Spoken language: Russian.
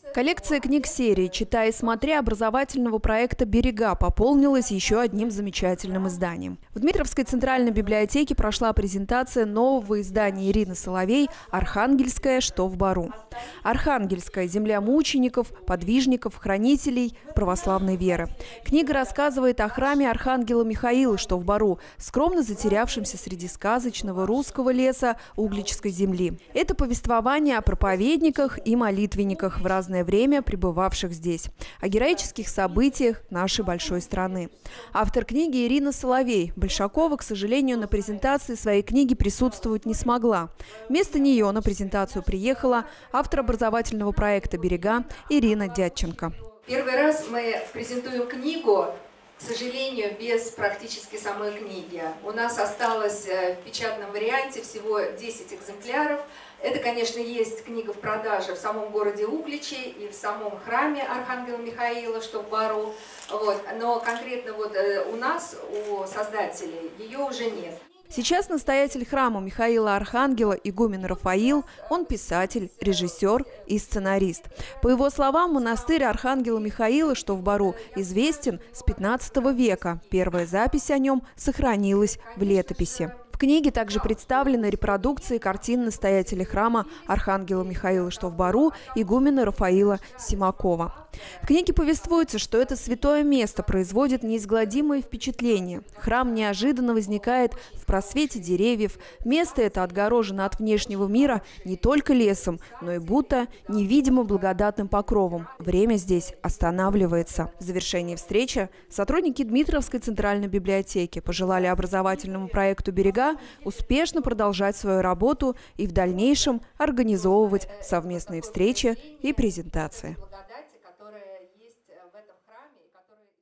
Коллекция книг серии «Читай и смотри» образовательного проекта «Берега» пополнилась еще одним замечательным изданием. В Дмитровской центральной библиотеке прошла презентация нового издания Ирины Соловей «Архангельская. Что в бару?». Архангельская – земля мучеников, подвижников, хранителей православной веры. Книга рассказывает о храме Архангела Михаила, что в бару, скромно затерявшемся среди сказочного русского леса Угличской земли. Это повествование о проповедниках и молитвенниках в разное время пребывавших здесь, о героических событиях нашей большой страны. Автор книги Ирина Соловей. Большакова, к сожалению, на презентации своей книги присутствовать не смогла. Вместо нее на презентацию приехала автор образовательного проекта «Берега» Ирина Дядченко. Первый раз мы презентуем книгу, к сожалению, без практически самой книги. У нас осталось в печатном варианте всего 10 экземпляров. Это, конечно, есть книга в продаже в самом городе Угличе и в самом храме Архангела Михаила, что в бару. Но конкретно у нас, у создателей, ее уже нет. Сейчас настоятель храма Михаила Архангела, игумен Рафаил, он писатель, режиссер и сценарист. По его словам, монастырь Архангела Михаила, что в бару, известен с 15 века. Первая запись о нем сохранилась в летописи. В книге также представлены репродукции картин настоятеля храма Архангела Михаила, что в бару, игумена Рафаила Симакова. В книге повествуется, что это святое место производит неизгладимое впечатление. Храм неожиданно возникает в просвете деревьев. Место это отгорожено от внешнего мира не только лесом, но и будто невидимо благодатным покровом. Время здесь останавливается. В завершении встречи сотрудники Дмитровской центральной библиотеки пожелали образовательному проекту «Берега» успешно продолжать свою работу и в дальнейшем организовывать совместные встречи и презентации. Которые есть в этом храме и которые